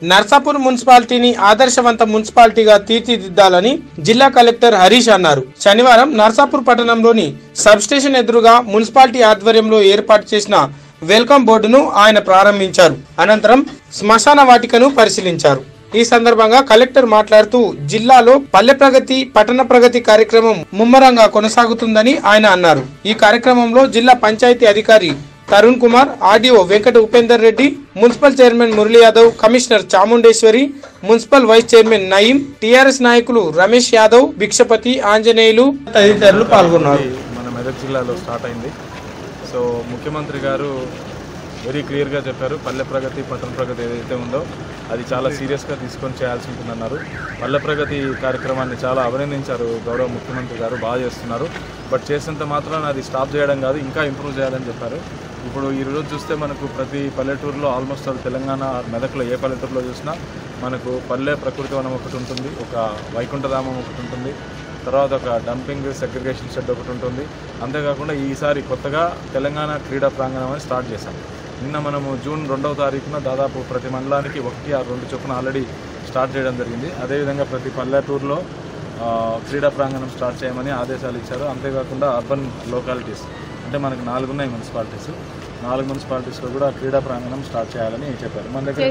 నర్సాపూర్ మున్సిపాలిటీని ఆదర్శవంత మున్సిపాలిటీగా తీర్చిదిద్దాలని జిల్లా కలెక్టర్ హరీష్ అన్నారు. శనివారం నర్సాపూర్ పట్టణంలోని సబ్స్టేషన్ ఎదురుగా మున్సిపాలిటీ ఆధ్వర్యంలో ఏర్పాటు చేసిన వెల్కమ్ బోర్డును ఆయన ప్రారంభించారు. అనంతరం శ్మశాన వాటికను పరిశీలించారు. ఈ సందర్భంగా కలెక్టర్ మాట్లాడుతూ జిల్లాలో పల్లె ప్రగతి, పట్టణ ప్రగతి కార్యక్రమం ముమ్మరంగా కొనసాగుతుందని ఆయన అన్నారు. ఈ కార్యక్రమంలో జిల్లా పంచాయతీ అధికారి Tarun Kumar, RDO Venkata Upender Reddy, municipal chairman Murali Yadav, commissioner Chamundeshwari, municipal vice chairman Nayeem, TRS నాయకులు రమేష్ యాదవ్, భిక్షపతి, ఆంజనేయులు తదితరులు పాల్గొన్నారు. మన మెదక్ జిల్లాలో స్టార్ట్ అయింది. సో ముఖ్యమంత్రి గారు వెరీ క్లియర్గా చెప్పారు, పల్లె ప్రగతి, పట్టణ ప్రగతి ఏదైతే ఉందో అది చాలా సీరియస్గా తీసుకొని చేయాల్సి ఉంటుందన్నారు. పల్లె ప్రగతి కార్యక్రమాన్ని చాలా అభినందించారు గౌరవ ముఖ్యమంత్రి గారు, బాగా చేస్తున్నారు. బట్ చేసినంత మాత్రాన అది స్టాప్ చేయడం కాదు, ఇంకా ఇంప్రూవ్ చేయాలని చెప్పారు. ఇప్పుడు ఈరోజు చూస్తే మనకు ప్రతి పల్లెటూరులో ఆల్మోస్ట్ తెలంగాణ మెదక్లో ఏ పల్లెటూరులో చూసినా మనకు పల్లె ప్రకృతి వనం ఒకటి ఉంటుంది, ఒక వైకుంఠధామం ఒకటి ఉంటుంది, తర్వాత ఒక డంపింగ్ సెగ్రిగేషన్ షెడ్ ఒకటి ఉంటుంది. అంతేకాకుండా ఈసారి కొత్తగా తెలంగాణ క్రీడా ప్రాంగణం అని స్టార్ట్ చేశాం. నిన్న మనము జూన్ 2వ తారీఖున దాదాపు ప్రతి మండలానికి 1 ఆ 2 చొప్పున ఆల్రెడీ స్టార్ట్ చేయడం జరిగింది. అదేవిధంగా ప్రతి పల్లెటూరులో క్రీడా ప్రాంగణం స్టార్ట్ చేయమని ఆదేశాలు ఇచ్చారు. అంతేకాకుండా అర్బన్ లోకాలిటీస్ అంటే మనకు 4 ఉన్నాయి మున్సిపాలిటీస్, 4 మున్సిపాలిటీస్లో కూడా క్రీడా ప్రాంగణం స్టార్ట్ చేయాలని చెప్పారు. మన దగ్గర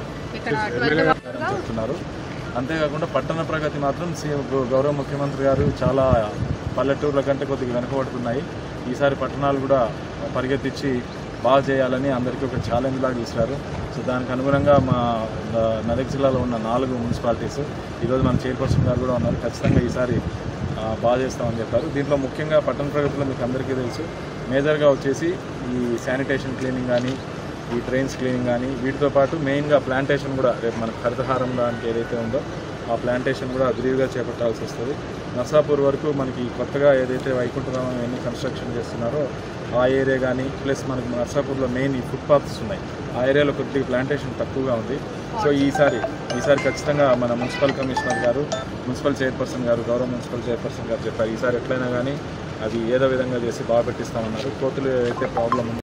చెప్తున్నారు. అంతేకాకుండా పట్టణ ప్రగతి మాత్రం గౌరవ ముఖ్యమంత్రి గారు చాలా పల్లెటూర్ల కంటే కొద్దిగా వెనుకబడుతున్నాయి. ఈసారి పట్టణాలు కూడా పరిగెత్తించి బాగా చేయాలని అందరికీ ఒక ఛాలెంజ్ లాగా ఇస్తారు. సో దానికి అనుగుణంగా మా మెదక్ జిల్లాలో ఉన్న 4 మున్సిపాలిటీస్ ఈరోజు మన చైర్పర్సన్ గారు కూడా ఉన్నారు, ఖచ్చితంగా ఈసారి బాగా చేస్తామని చెప్పారు. దీంట్లో ముఖ్యంగా పట్టణ ప్రగతిలో మీకు అందరికీ తెలుసు, మేజర్గా వచ్చేసి ఈ శానిటేషన్ క్లీనింగ్ కానీ, ఈ ట్రైన్స్ క్లీనింగ్ కానీ, వీటితో పాటు మెయిన్గా ప్లాంటేషన్ కూడా రేపు మనకు హరితహారం లాంటి ఏదైతే ఉందో ఆ ప్లాంటేషన్ కూడా విరివిగా చేపట్టాల్సి వస్తుంది. నర్సాపూర్ వరకు మనకి కొత్తగా ఏదైతే వైకుంఠధామం ఎన్ని కన్స్ట్రక్షన్ చేస్తున్నారో ఆ ఏరియా కానీ, ప్లస్ మనకి నర్సాపూర్లో మెయిన్ ఈ ఫుట్పాత్స్ ఉన్నాయి, ఆ ఏరియాలో కొద్దిగా ప్లాంటేషన్ తక్కువగా ఉంది. సో ఈసారి ఖచ్చితంగా మన మున్సిపల్ కమిషనర్ గారు, మున్సిపల్ చైర్పర్సన్ గారు, గౌరవ మున్సిపల్ చైర్పర్సన్ గారు చెప్పారు, ఈసారి ఎట్లయినా కానీ అది ఏదో విధంగా చేసి బాగా పెట్టిస్తామన్నారు. కోతులు అయితే ప్రాబ్లం ఉంది.